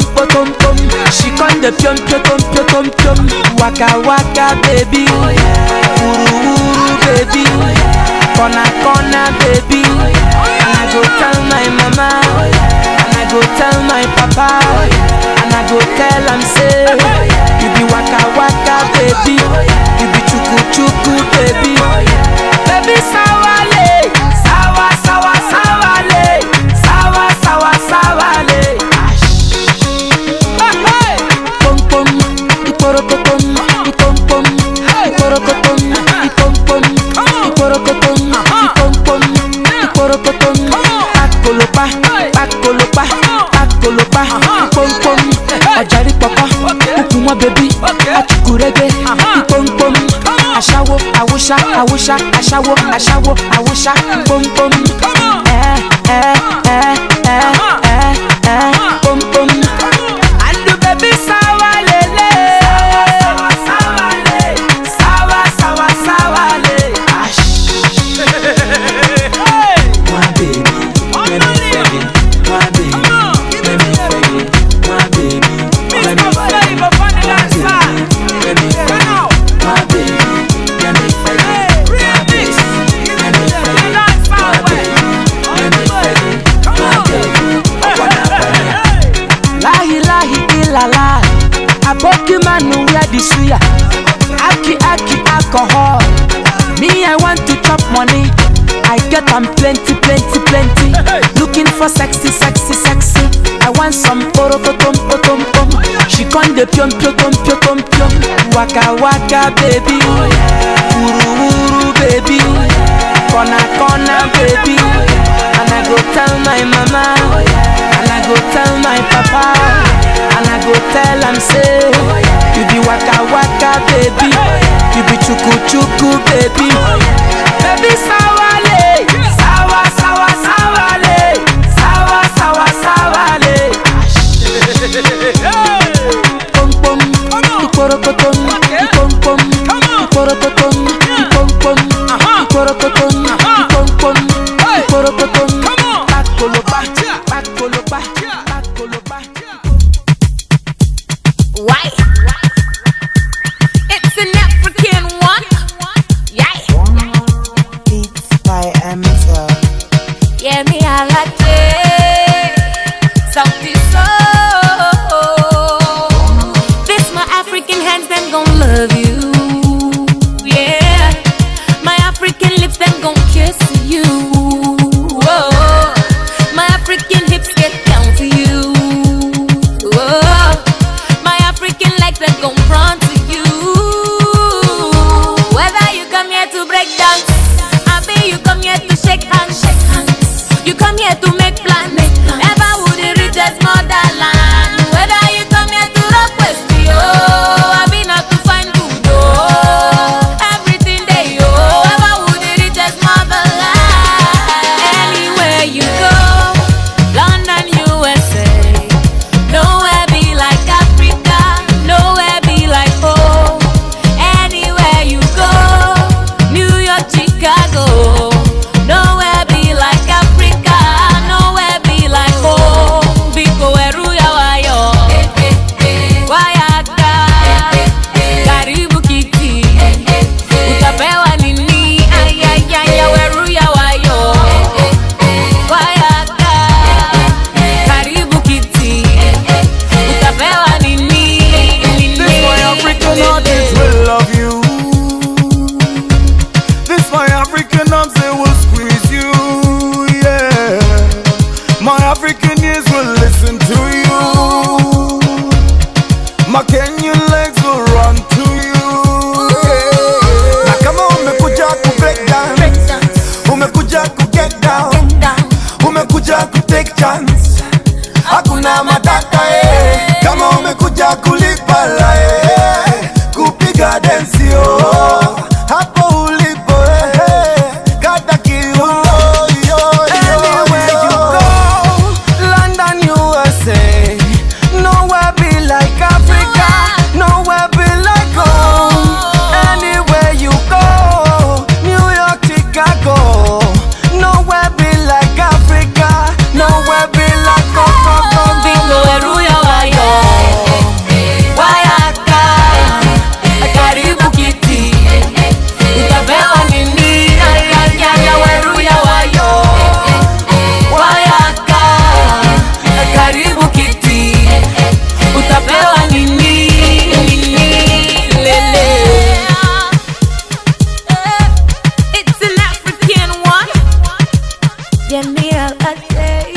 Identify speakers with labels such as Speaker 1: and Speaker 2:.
Speaker 1: potom pom. She con the pium pium pium pium. Waka waka baby, uru uru baby, corner corner baby. And I go tell my mama, and I go tell my papa, and I go tell am say, you be waka waka baby, you be chuku chuku baby, baby sawale, sawa sawa sawale, sawa sawa sawale. Pom pom, iporokotom, ipom pom, iporokotom, ipom pom, iporokotom, ipom pom, iporokotom. Pakolopa, pakolopa, pakolopa, ipom pom. Ajari papa, ukuma baby, achukurege, ipom pom. Ashawo, awusha, awusha, ashawo, ashawo, awusha, pom pom. Pom pom. And the baby sawa lele, sawa le, sawa sawa sawa le. My baby, let me feel it. My baby, let me feel it. My baby, let me feel it. Let me feel it. My baby, let me feel it. My baby, let me feel it. My baby, let me feel it. My baby, I wanna feel it. Lahi lahi ilala, aboki manu where the suya. Aki aki alcohol. Me I want to chop money. I get them plenty, plenty, plenty. Looking for sexy, sexy, sexy. I want some porokotom, potom, pom. She con the pium, pium, pium, pium. Waka waka baby, uru uru baby, corner corner baby. And I go tell my mama, and I go tell my papa, and I go tell am say, you be waka waka baby, you be chuku chuku baby, baby sawale, sawa sawa sawale, sawa sawa sawale. Pom pom, iporokotom, ipom pom, iporokotom, ipom pom, iporokotom, ipom pom, iporokotom. Pakolopa, pakolopa, pakolopa.
Speaker 2: Why? It's an African one. Yeah.
Speaker 3: Beats by Amateur.
Speaker 2: Yeah, me I like it. Something so. This my African hands, them gon' love you. Yeah. My African lips, them gon' kiss you. Whoa. My African hips get down to you. Whoa. My African legs, them gon' run to you. Whether you come here to break dance, I bet you come here to shake hands. You come here to make plans. Never would it reach as motherland. Whether you come here to rock West, oh, I be not to find good, oh. Everything they oh, ever would it reach as motherland. Anywhere you go, London, USA, nowhere be like Africa, nowhere be like home. Anywhere you go, New York, Chicago, nowhere be like Africa, nowhere be like home. Biko eruya wayo, wayaka, karibu kiti, utapewa nini? Ayayaya weruya wayo, wayaka, karibu kiti, utapewa nini?
Speaker 4: This my African artist will love you. This my African arms, they will squeeze you. Yeah. My African ears will listen to you. My Kenyan legs will run to you. Yeah. Now come on, umekuja ku break dance, umekuja ku get down, umekuja ku take chance. Hakuna matata eh. Kama umekuja kulipa la eh. Kupiga dance yo. Hapo ulipo eh. Kata kiuno yo. Anywhere you go, London, USA, nowhere be like Africa, nowhere be like home. Anywhere you go, New York, Chicago, nowhere be like Africa, nowhere be like home.
Speaker 2: Biko eruya wayo, girl, I say